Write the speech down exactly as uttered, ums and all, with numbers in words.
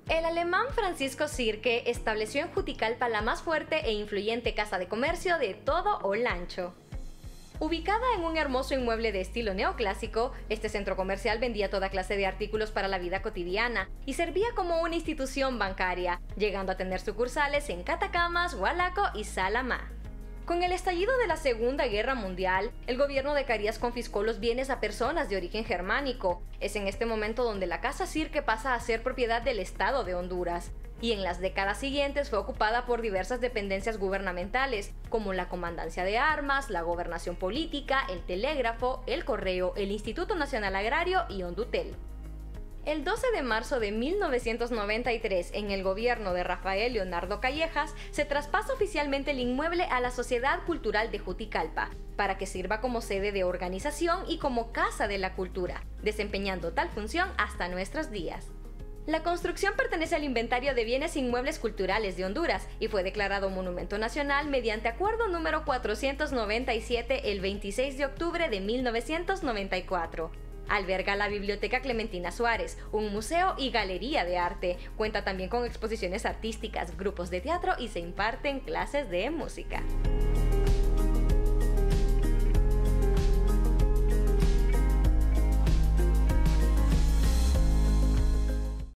El alemán Francisco Zierke estableció en Juticalpa la más fuerte e influyente casa de comercio de todo Olancho. Ubicada en un hermoso inmueble de estilo neoclásico, este centro comercial vendía toda clase de artículos para la vida cotidiana y servía como una institución bancaria, llegando a tener sucursales en Catacamas, Hualaco y Salamá. Con el estallido de la Segunda Guerra Mundial, el gobierno de Carías confiscó los bienes a personas de origen germánico. Es en este momento donde la Casa Zierke pasa a ser propiedad del Estado de Honduras, y en las décadas siguientes fue ocupada por diversas dependencias gubernamentales, como la Comandancia de Armas, la Gobernación Política, el Telégrafo, el Correo, el Instituto Nacional Agrario y Hondutel. El doce de marzo de mil novecientos noventa y tres, en el gobierno de Rafael Leonardo Callejas, se traspasa oficialmente el inmueble a la Sociedad Cultural de Juticalpa, para que sirva como sede de organización y como Casa de la Cultura, desempeñando tal función hasta nuestros días. La construcción pertenece al Inventario de Bienes Inmuebles Culturales de Honduras y fue declarado Monumento Nacional mediante Acuerdo número cuatrocientos noventa y siete el veintiséis de octubre de mil novecientos noventa y cuatro. Alberga la Biblioteca Clementina Suárez, un museo y galería de arte. Cuenta también con exposiciones artísticas, grupos de teatro y se imparten clases de música.